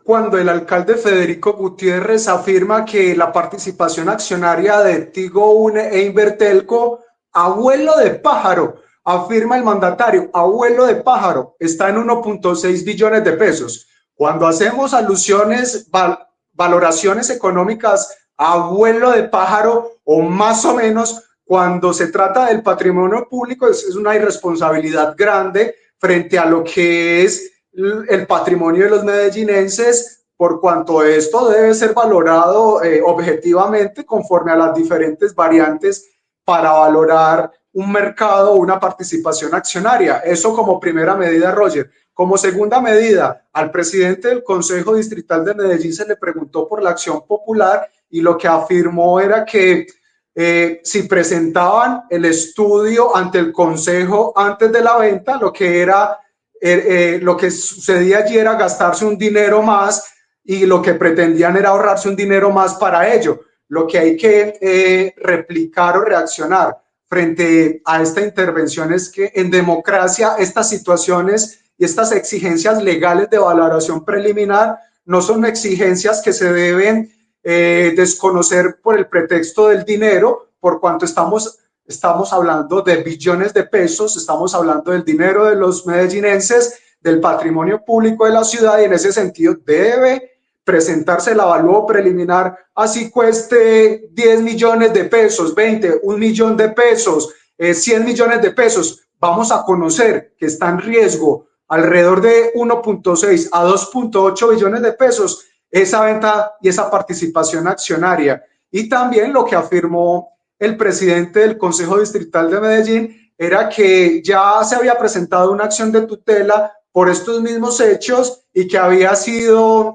cuando el alcalde Federico Gutiérrez afirma que la participación accionaria de Tigo Une e Invertelco, abuelo de pájaro, afirma el mandatario, abuelo de pájaro, está en 1.6 billones de pesos. Cuando hacemos alusiones, valoraciones económicas, abuelo de pájaro o más o menos, cuando se trata del patrimonio público es una irresponsabilidad grande frente a lo que es el patrimonio de los medellinenses, por cuanto esto debe ser valorado objetivamente conforme a las diferentes variantes para valorar un mercado o una participación accionaria. Eso como primera medida, Roger. Como segunda medida, al presidente del Consejo Distrital de Medellín se le preguntó por la acción popular y lo que afirmó era que si presentaban el estudio ante el Consejo antes de la venta, lo que sucedía allí era gastarse un dinero más y lo que pretendían era ahorrarse un dinero más para ello. Lo que hay que replicar o reaccionar frente a esta intervención es que en democracia estas situaciones y estas exigencias legales de valoración preliminar no son exigencias que se deben desconocer por el pretexto del dinero, por cuanto estamos hablando de billones de pesos, estamos hablando del dinero de los medellinenses, del patrimonio público de la ciudad, y en ese sentido debe presentarse el avalúo preliminar, así cueste 10 millones de pesos, 20, 1 millón de pesos, 100 millones de pesos. Vamos a conocer que está en riesgo alrededor de 1.6 a 2.8 billones de pesos esa venta y esa participación accionaria. Y también lo que afirmó el presidente del Consejo Distrital de Medellín era que ya se había presentado una acción de tutela por estos mismos hechos y que había sido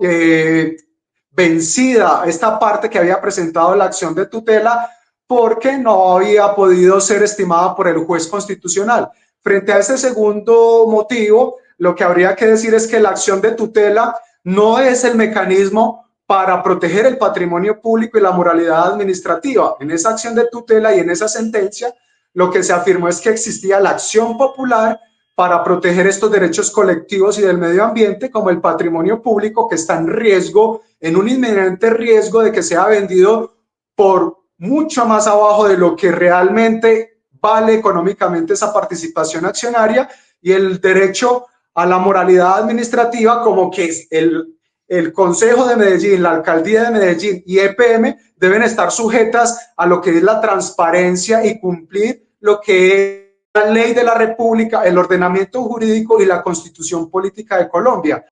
vencida esta parte que había presentado la acción de tutela porque no había podido ser estimada por el juez constitucional. Frente a ese segundo motivo, lo que habría que decir es que la acción de tutela no es el mecanismo para proteger el patrimonio público y la moralidad administrativa. En esa acción de tutela y en esa sentencia, lo que se afirmó es que existía la acción popular para proteger estos derechos colectivos y del medio ambiente, como el patrimonio público que está en riesgo, en un inminente riesgo de que sea vendido por mucho más abajo de lo que realmente vale económicamente esa participación accionaria, y el derecho a la moralidad administrativa, como que es el Consejo de Medellín, la Alcaldía de Medellín y EPM deben estar sujetas a lo que es la transparencia y cumplir lo que es la ley de la República, el ordenamiento jurídico y la Constitución Política de Colombia.